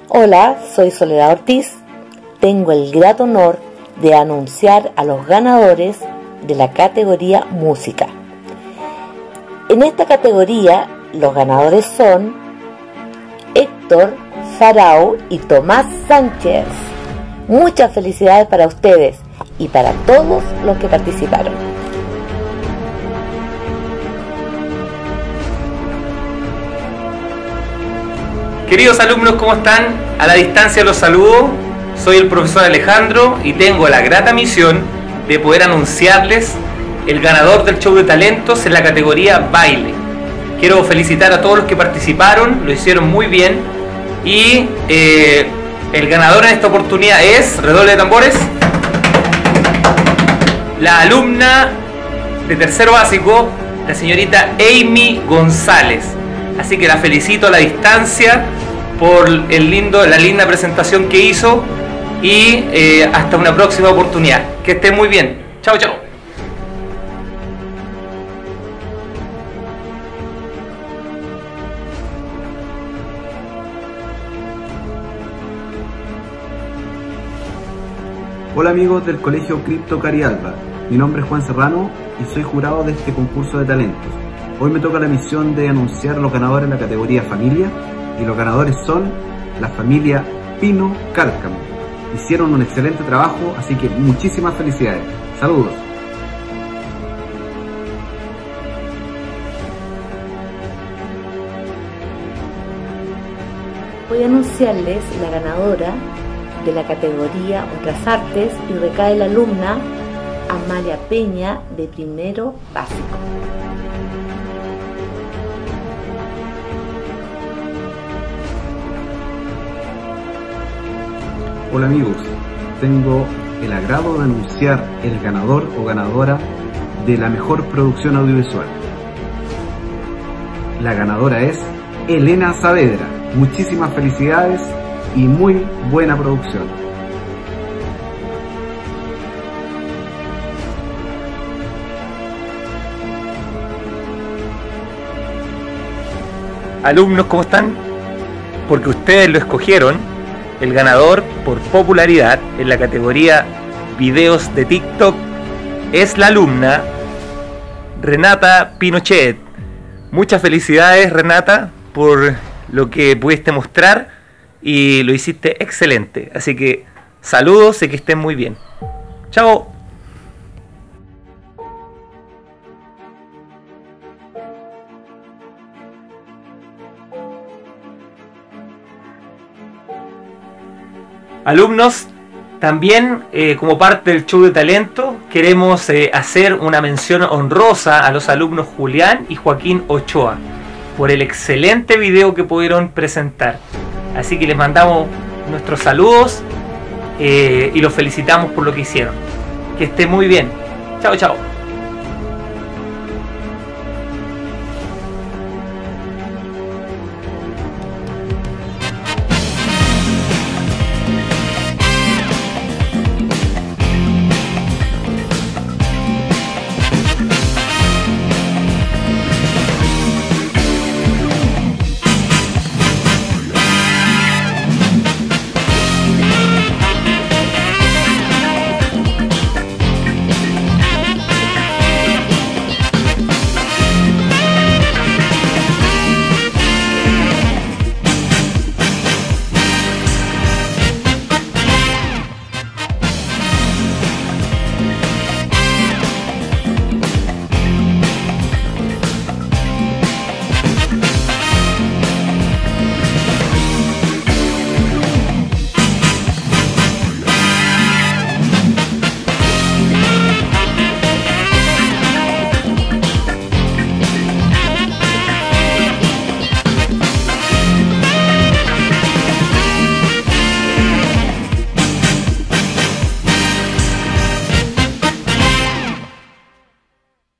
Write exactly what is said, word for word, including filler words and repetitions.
Hola, soy Soledad Ortiz. Tengo el grato honor de anunciar a los ganadores de la categoría Música. En esta categoría, los ganadores son Héctor Farao y Tomás Sánchez. Muchas felicidades para ustedes y para todos los que participaron. Queridos alumnos, ¿cómo están? A la distancia los saludo. Soy el profesor Alejandro y tengo la grata misión de poder anunciarles el ganador del show de talentos en la categoría baile. Quiero felicitar a todos los que participaron, lo hicieron muy bien. Y eh, el ganador en esta oportunidad es, redoble de tambores, la alumna de tercero básico, la señorita Amy González. Así que la felicito a la distancia por el lindo, la linda presentación que hizo y eh, hasta una próxima oportunidad. Que esté muy bien. Chao, chao. Hola amigos del Colegio Cripto Carialba, mi nombre es Juan Serrano y soy jurado de este concurso de talentos. Hoy me toca la misión de anunciar los ganadores en la categoría familia y los ganadores son la familia Pino Cárcamo. Hicieron un excelente trabajo, así que muchísimas felicidades. Saludos. Voy a anunciarles la ganadora de la categoría Otras Artes y recae la alumna Amalia Peña de primero básico. Hola amigos, tengo el agrado de anunciar el ganador o ganadora de la mejor producción audiovisual. La ganadora es Elena Saavedra. Muchísimas felicidades y muy buena producción. Alumnos, ¿cómo están? Porque ustedes lo escogieron. El ganador por popularidad en la categoría videos de TikTok es la alumna Renata Pinochet. Muchas felicidades, Renata, por lo que pudiste mostrar y lo hiciste excelente. Así que saludos y que estén muy bien. Chao. Alumnos, también eh, como parte del show de talento queremos eh, hacer una mención honrosa a los alumnos Julián y Joaquín Ochoa por el excelente video que pudieron presentar. Así que les mandamos nuestros saludos eh, y los felicitamos por lo que hicieron. Que esté muy bien. Chao, chao.